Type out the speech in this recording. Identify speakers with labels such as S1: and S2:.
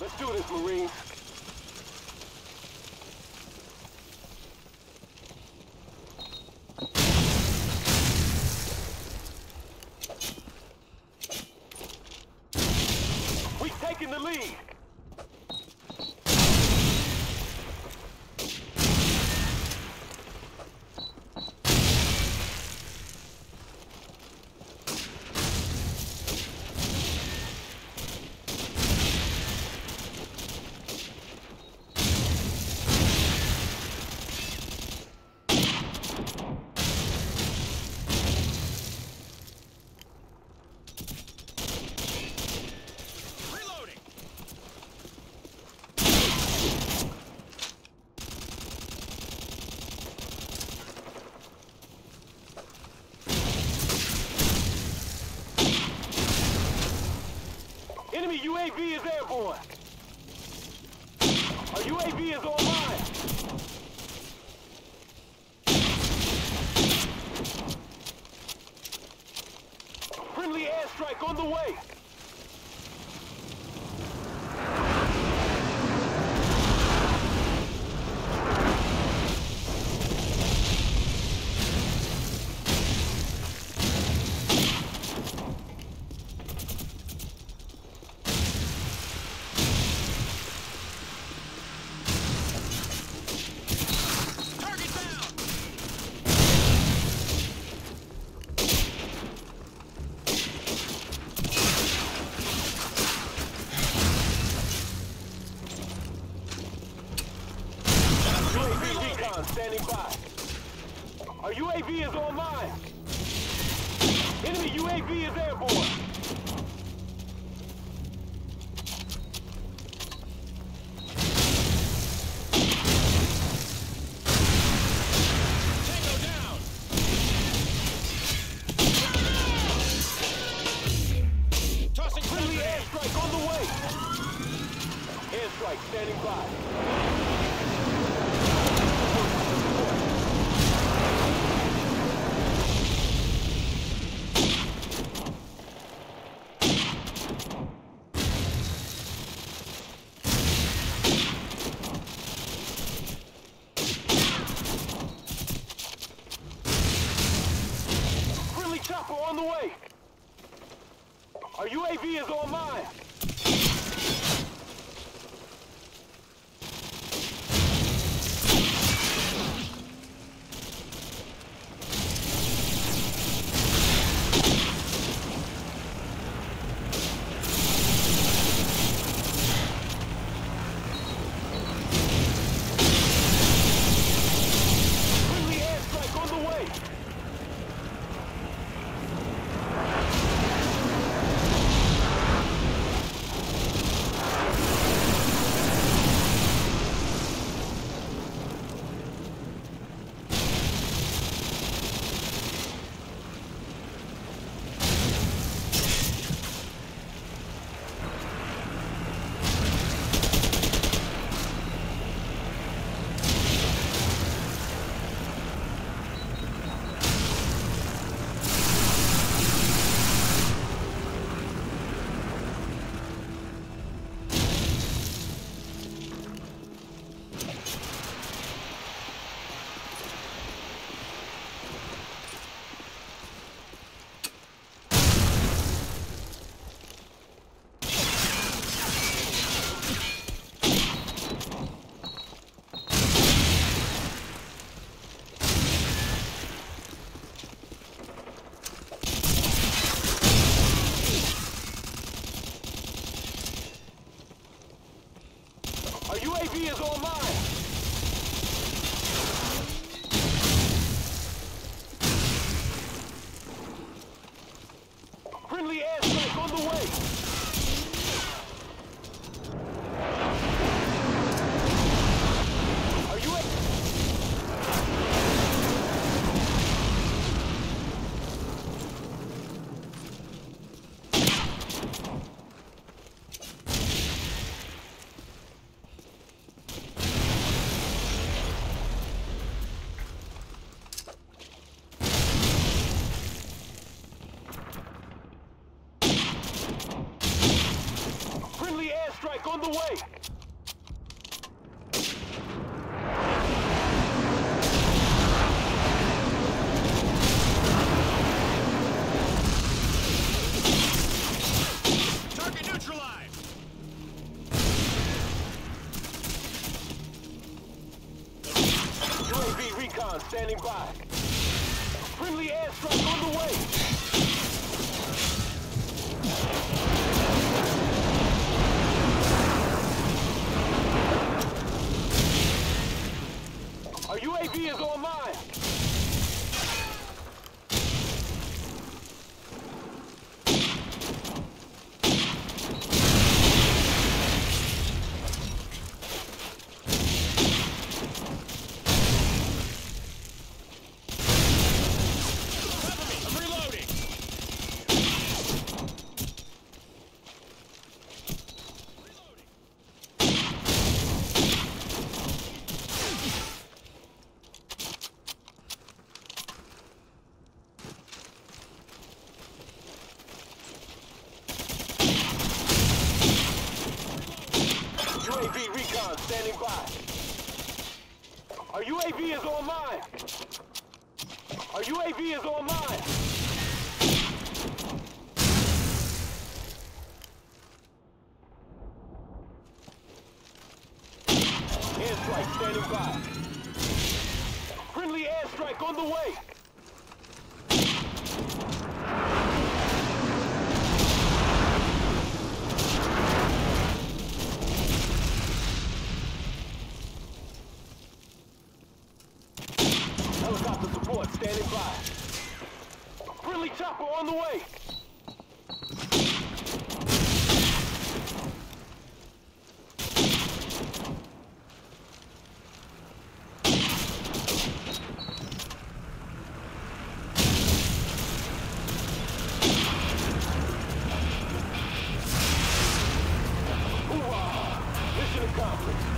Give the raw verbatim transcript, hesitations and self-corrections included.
S1: Let's do this, Marines. We've taken the lead. Enemy U A V is airborne. Our U A V is online. Friendly airstrike on the way. Standing by. Our U A V is online. Enemy U A V is airborne. Tango down. Tossing friendly airstrike on the way. Airstrike standing by. Chopper on the way. Our U A V is online. Friendly airstrike on the way. Our U A V is online. Friendly airstrike on the way. Our U A V... on the way.
S2: Target neutralized!
S1: U A V recon standing by. Friendly airstrike on the way. Our U A V is online.
S2: I'm reloading!
S1: U A V recon standing by. Our U A V is online. Our U A V is online. Airstrike standing by. Friendly airstrike on the way. Helicopter support standing by. Friendly chopper on the way. Hoorah! Mission accomplished.